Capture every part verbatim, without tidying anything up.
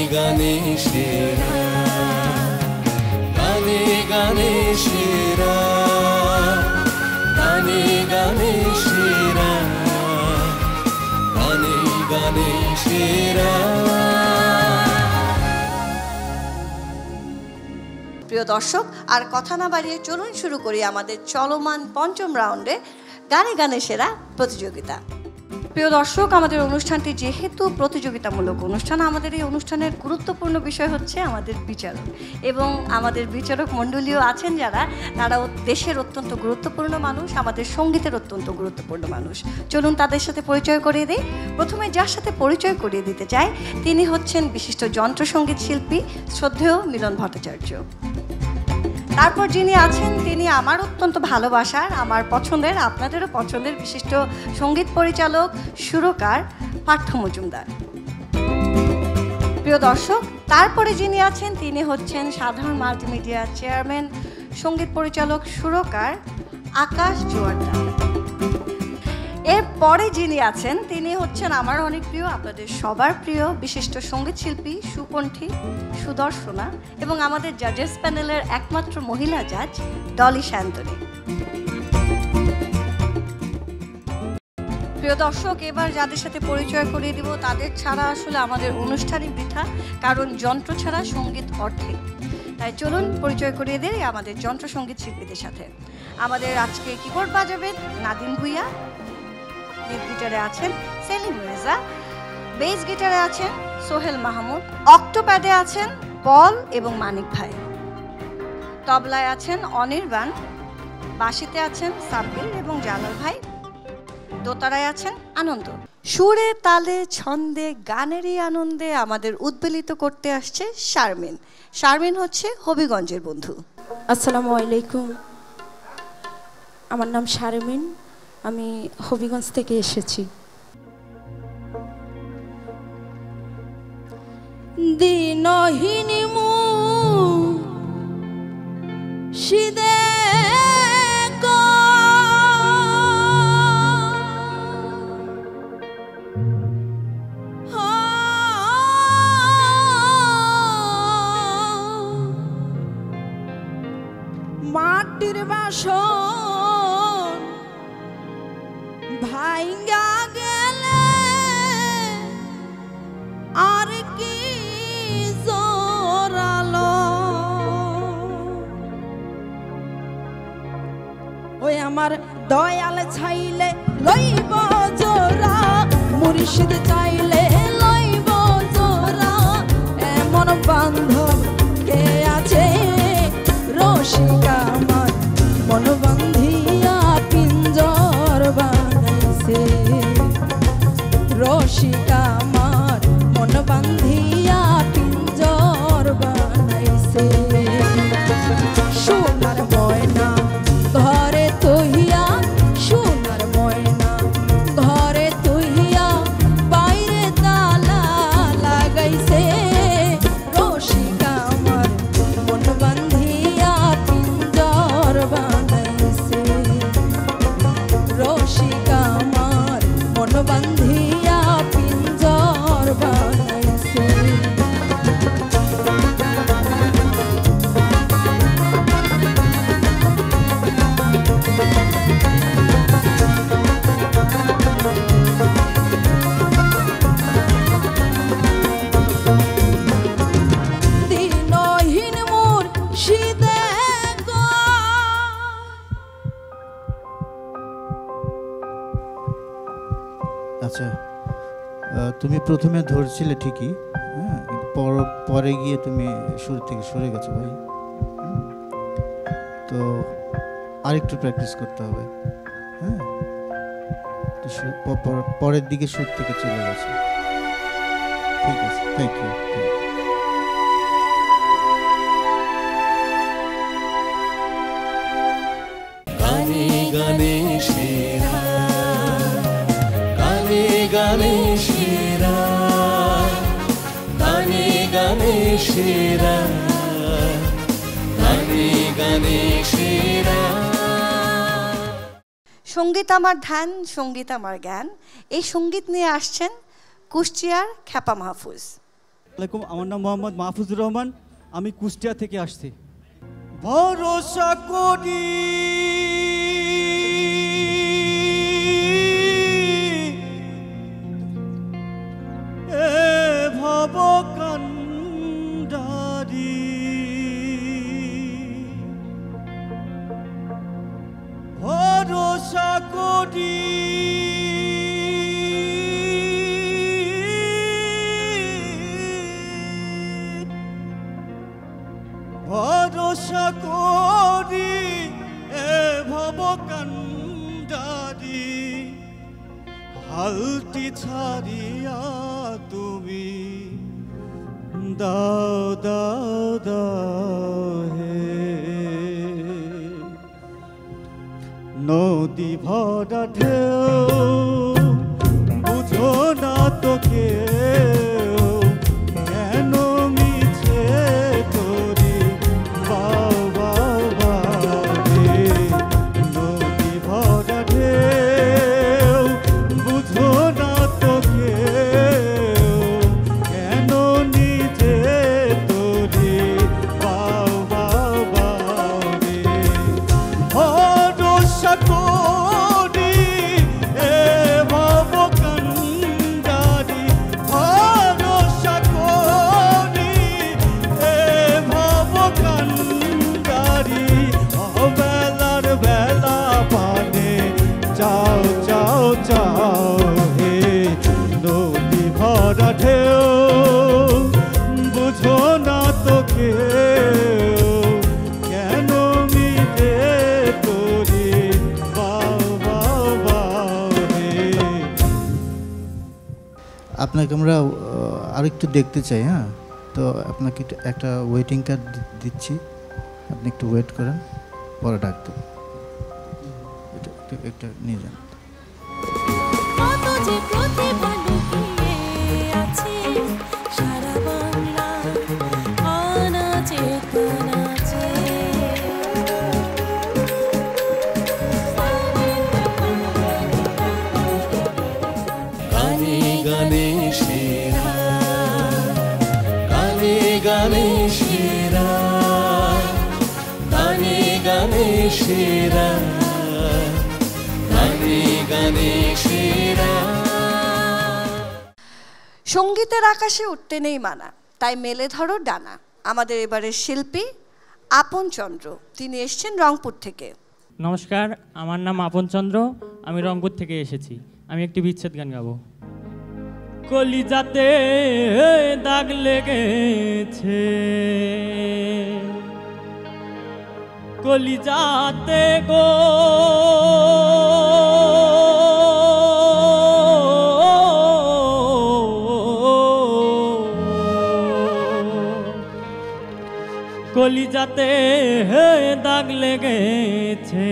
গানে সেরা গানে গানে সেরা গানে গানে সেরা গানে গানে সেরা। প্রিয় দর্শক, আর কথা না বাড়িয়ে চলুন শুরু করি আমাদের চলমান পঞ্চম রাউন্ডে গানে গানে সেরা প্রতিযোগিতা। প্রিয় দর্শক, আমাদের অনুষ্ঠানটি যেহেতু প্রতিযোগিতামূলক অনুষ্ঠান, আমাদের এই অনুষ্ঠানের গুরুত্বপূর্ণ বিষয় হচ্ছে আমাদের বিচারক, এবং আমাদের বিচারক মণ্ডলীও আছেন যারা, তারাও দেশের অত্যন্ত গুরুত্বপূর্ণ মানুষ, আমাদের সঙ্গীতের অত্যন্ত গুরুত্বপূর্ণ মানুষ। চলুন তাদের সাথে পরিচয় করিয়ে দিই। প্রথমে যার সাথে পরিচয় করিয়ে দিতে চাই তিনি হচ্ছেন বিশিষ্ট যন্ত্রসঙ্গীত শিল্পী শ্রদ্ধেয় মিলন ভট্টাচার্য। তারপর যিনি আছেন তিনি আমার অত্যন্ত ভালোবাসার, আমার পছন্দের, আপনাদেরও পছন্দের বিশিষ্ট সঙ্গীত পরিচালক সুরকার পার্থ মজুমদার। প্রিয় দর্শক, তারপরে যিনি আছেন তিনি হচ্ছেন সাধারণ মাল্টিমিডিয়া চেয়ারম্যান, সঙ্গীত পরিচালক সুরকার আকাশ জোয়ারদার। এরপরে যিনি আছেন তিনি হচ্ছেন আমার অনেক প্রিয়, আপনাদের সবার প্রিয় বিশিষ্ট সঙ্গীত শিল্পী সুকণ্ঠী সুদর্শনা এবং আমাদের জাজেস প্যানেলের একমাত্র মহিলা জাজ ডলি শান্তনী। প্রিয় দর্শক, এবার যাদের সাথে পরিচয় করিয়ে দিব তাদের ছাড়া আসলে আমাদের অনুষ্ঠানই বৃথা, কারণ যন্ত্র ছাড়া সঙ্গীত অর্ধেক। তাই চলুন পরিচয় করিয়ে দিই আমাদের যন্ত্র সঙ্গীত শিল্পীদের সাথে। আমাদের আজকে কিবোর্ড বাজাবেন নাদিম ভুইয়া, লিড গিটারে আছেন সেলিম মির্জা, বেস গিটারে আছেন সোহেল মাহমুদ, অক্টোপ্যাডে আছেন পল এবং মানিক ভাই, তবলায় আছেন অনির্বাণ, বাঁশিতে আছেন সাব্বির এবং জালাল ভাই, দোতারায় আছেন আনন্দ। সুরে তালে ছন্দে গানেরই আনন্দে আমাদের উদ্বেলিত করতে আসছে শারমিন। শারমিন হচ্ছে হবিগঞ্জের বন্ধু। আসসালামু আলাইকুম, আমার নাম শারমিন, আমি হবিগঞ্জ থেকে এসেছি। দিনহীন মু সিদে মাটির বাসন ভাইঙ্গা গেলে আর কি জোরালো, ওই আমার দয়াল চাইলে লইব জোরা, মুর্শিদ চাইলে লইব জোরা, এমন বান্ধব কে আছে রসিকা আমার মন বান্ধিয়া পিঞ্জর বানাইছে, রসিকা আমার মন বান্ধিয়া পিঞ্জর বানাইছে। সোনার ময়না ঘরে তহিয়া, সোনার ময়না ঘরে তহিয়া, বাইরে তালা লাগাইছে, রসিকা আমার মন বান্ধিয়া পিঞ্জর বানাইছে, রসিকা আমার মন বান্ধিয়া পিঞ্জর বানাইছে। দিনহীন মুর্শিদে গো, আচ্ছা, তুমি প্রথমে ধরছিলে ঠিকই, হ্যাঁ, কিন্তু পরে গিয়ে তুমি শুরু থেকে সরে গেছো ভাই। তো আরেকটু প্র্যাকটিস করতে হবে, হ্যাঁ, পরের দিকে সুর থেকে চলে গেছে। ঠিক আছে, থ্যাংক ইউ। গানে গানে সেরা গানে গানে সেরা গানে গানে সেরা গানে গানে সেরা। সঙ্গীত আমার ধ্যান, সঙ্গীত আমার জ্ঞান, এই সঙ্গীত নিয়ে আসছেন কুষ্টিয়ার খ্যাপা মাহফুজ। আসসালামাইকুম, আমার নাম মোহাম্মদ মাহফুজুর রহমান, আমি কুষ্টিয়া থেকে আসছি। ভরসা করি এ ভব কান্ডারি, ভরসা করি ভরসা করি এ ভব কান্ডারি, হালটি ছাড়িয়া তুমি দাও দাও দাও হে। নদী ভরা ঢেউ বুঝো না তো কেউ, কেন মিছে তোরে বাও বাও বাও রে। নদী ভরা ঢেউ বুঝো না তো কেউ, কেন নিজে তোরে বাও বাও বাও রে। ভরসা করি এ ভব কান্ডারি, ভরসা করি এ ভব কান্ডারি, অবেলার বেলা পানে চাও চাও চাও হে। নদী ভরা ঢেউ বুঝো না তো কেউ, কেন মিটে তোরে বাও বাও বাও রে। আপনাকে আমরা আহ, আরেকটু দেখতে চাই। হ্যাঁ, তো আপনাকে একটু- একটা ওয়েটিং কার্ড দিচ্ছি, আপনি একটু ওয়েট করেন, পরে ডাক দেবো। এটা একটু- একটা নিয়ে যান। কত যে প্রতিভা লুকিয়ে আছে সারা বাংলা আনাচে কানাচে। গানে গানে সেরা, গানে গানে সেরা, গানে গানে সেরা, গানে গানে সেরা। সঙ্গীতের আকাশে উঠতে নেই মানা, তাই মেলে ধরো ডানা। আমাদের এবারের শিল্পী আপন চন্দ্র, তিনি এসছেন রংপুর থেকে। নমস্কার, আমার নাম আপন চন্দ্র, আমি রংপুর থেকে এসেছি। আমি একটি বিচ্ছেদ গান গাবো। কলিজাতে দাগ লেগেছে, কলিজাতে গো কলিজাতে দাগ লেগেছে,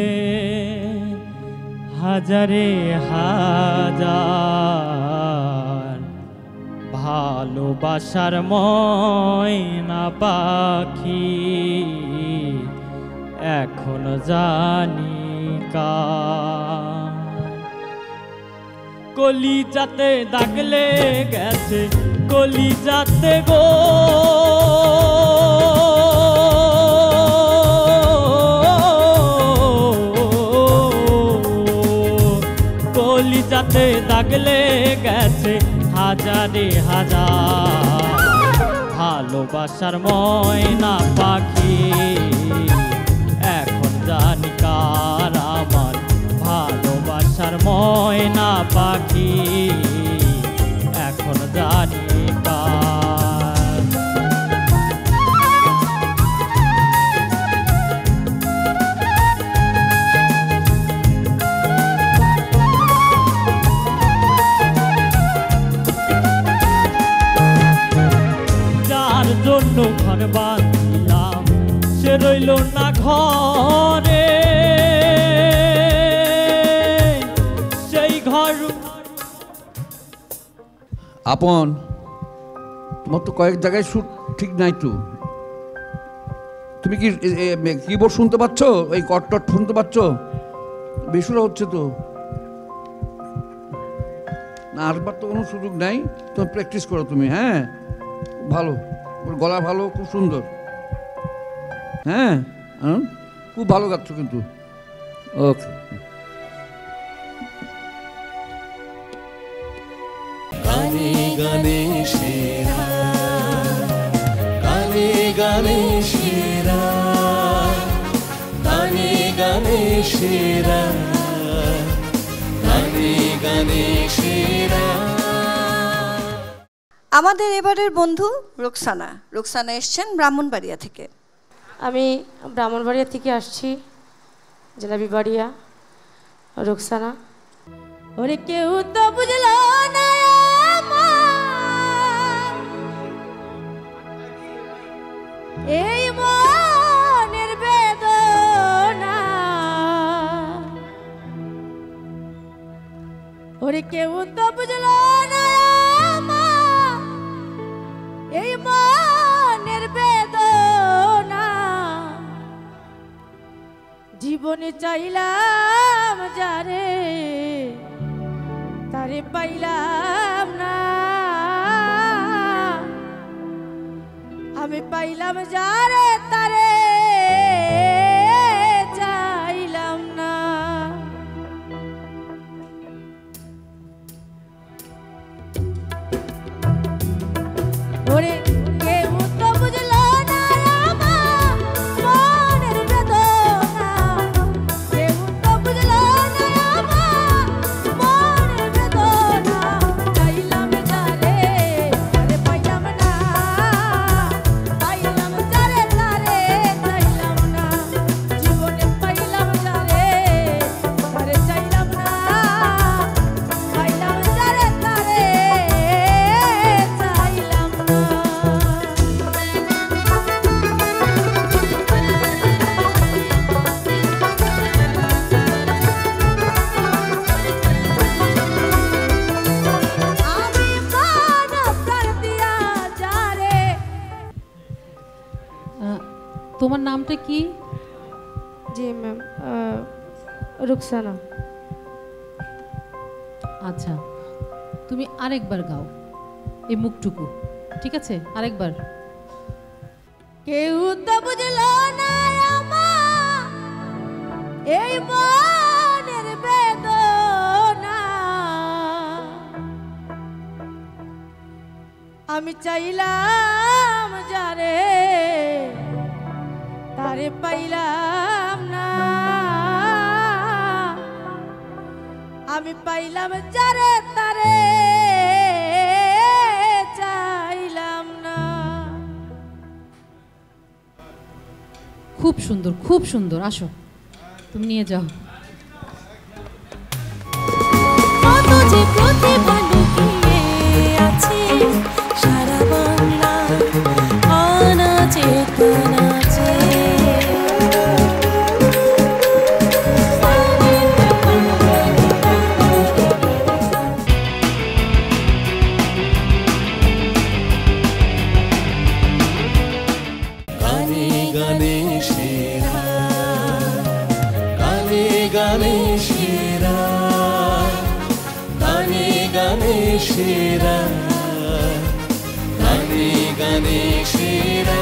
হাজারে হাজার ভালোবাসার ময়না পাখি এখনো জানি কার। কলিজাতে দাগ লেগেছে, কলিজাতে গো কলিজাতে দাগ লেগেছে, হাজারে হাজার ভালোবাসার ময়না পাখি এখন জানি কার। আমার ভালোবাসার ময়না পাখি এখন জানি কার। যার জন্য ঘর বাঁধিলাম সে রইল না ঘরে, সেই ঘর। আপন, তোমার তো কয়েক জায়গায় সুর ঠিক নাই তো। তুমি কি কিবোর্ড শুনতে পাচ্ছ? এই কটটট শুনতে পাচ্ছ? বেসুরা হচ্ছে তো না, আরবার তো কোনো সুযোগ নাই, তুমি প্র্যাকটিস করো তুমি। হ্যাঁ, ভালো, ওর গলা ভালো, খুব সুন্দর। হ্যাঁ হ্যাঁ, খুব ভালো গাচ্ছ কিন্তু। ওকে, গানে গানে সেরা, গানে গানে সেরা, গানে গানে সেরা, গানে গানে সেরা। আমাদের এবারের বন্ধু রুকসানা। রুকসানা এসছেন ব্রাহ্মণবাড়িয়া থেকে। আমি ব্রাহ্মণবাড়িয়া থেকে আসছি, জেলা বিবাড়িয়া। রুকসানা। ওরে কেউ তো বুঝলো না আমার এই মনের বেদনা, ওরে কেউ তো বুঝলো না আমার এই মনের বেদনা। জীবনে চাইলাম যারে তারে পাইলাম না, আমি পাইলাম যারে তারে চাইলাম না। ওরে কেউ তো বুঝলো না আমার মনের বেদনা, কেউ তো বুঝলো না আমার মনের বেদনা। চাইলাম যারে তারে পাইলাম না, পাইলাম যারে তারে চাইলাম না। জীবনে পাইলাম যারে তারে চাইলাম না, পাইলাম যারে তারে চাইলাম না। আমি প্রাণ প্রাণ দিয়া যারে। তোমার নামটা কি? জি ম্যাম, রুকসানা। আচ্ছা, তুমি আরেকবার গাও এই মুখটুকু, ঠিক আছে? আরেকবার। কেউ তো বুঝলো না আমার এই মনের বেদনা, আমি চাইলাম যারে তারে পাইলাম না, আমি পাইলাম যারে তারে চাইলাম না। খুব সুন্দর, খুব সুন্দর। আসো, তুমি নিয়ে যাও। কত যে প্রতিভা লুকিয়ে আছে সারা বাংলা অনাচে কানাচে। গানে গানে সেরা, গানে গানে সেরা, গানে গানে সেরা, গানে গানে সেরা।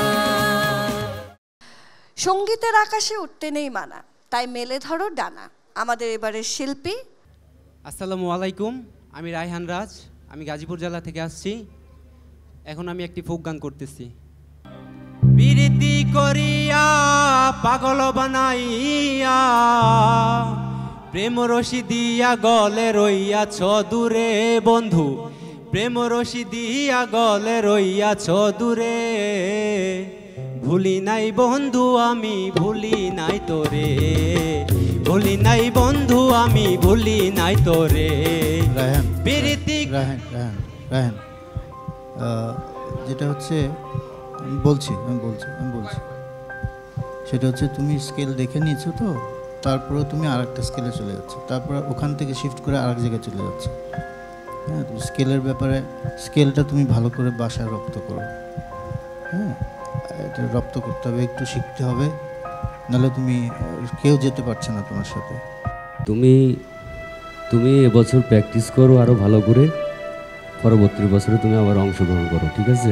সঙ্গীতের আকাশে উঠতে নেই মানা, তাই মেলে ধরো ডানা। আমাদের এবারের শিল্পী। আসসালামু আলাইকুম, আমি রায়হান রাজ, আমি গাজীপুর জেলা থেকে আসছি। এখন আমি একটি ফোক গান করতেছি। প্রীতি করিয়া পাগল বানাইয়া প্রেম রশি দিয়া গলে রইয়াছ দূরে বন্ধু, প্রেম রশি দিয়া গলে রইয়াছ দূরে। ভুলি নাই বন্ধু আমি ভুলি নাই তোরে, ভুলি নাই বন্ধু আমি ভুলি নাই তোরে। রায়হান, প্রীতি রায়হান রায়হান রায়হান আহ, যেটা হচ্ছে আমি বলছি আমি বলছি আমি বলছি সেটা হচ্ছে তুমি স্কেল দেখে নিয়েছো তো, তারপরে তুমি আর একটা স্কেলে চলে যাচ্ছে, তারপর ওখান থেকে শিফট করে আরেক জায়গায় চলে যাচ্ছে। হ্যাঁ, স্কেলের ব্যাপারে স্কেলটা তুমি ভালো করে বাসায় রপ্ত করো। হ্যাঁ, এটা রপ্ত করতে হবে, একটু শিখতে হবে, নাহলে তুমি কেউ যেতে পারছে না তোমার সাথে। তুমি তুমি এবছর প্র্যাকটিস করো আরও ভালো করে, পরবর্তী বছরে তুমি আবার অংশগ্রহণ করো, ঠিক আছে?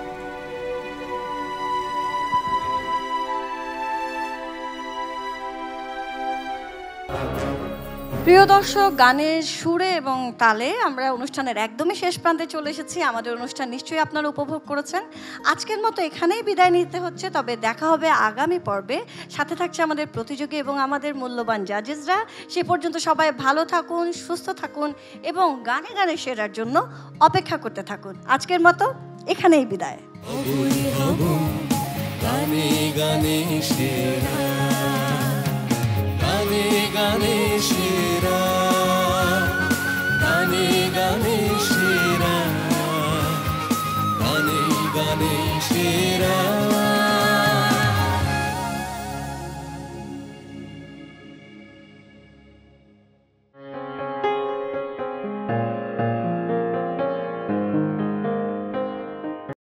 প্রিয় দর্শক, গানের সুরে এবং তালে আমরা অনুষ্ঠানের একদমই শেষ প্রান্তে চলে এসেছি। আমাদের অনুষ্ঠান নিশ্চয়ই আপনারা উপভোগ করেছেন। আজকের মতো এখানেই বিদায় নিতে হচ্ছে, তবে দেখা হবে আগামী পর্বে। সাথে থাকছে আমাদের প্রতিযোগী এবং আমাদের মূল্যবান জাজেসরা। সে পর্যন্ত সবাই ভালো থাকুন, সুস্থ থাকুন এবং গানে গানে সেরার জন্য অপেক্ষা করতে থাকুন। আজকের মতো এখানেই বিদায়। গানে গানে সেরা, গানে গানে সেরা, গানে গানে সেরা, গানে গানে সেরা।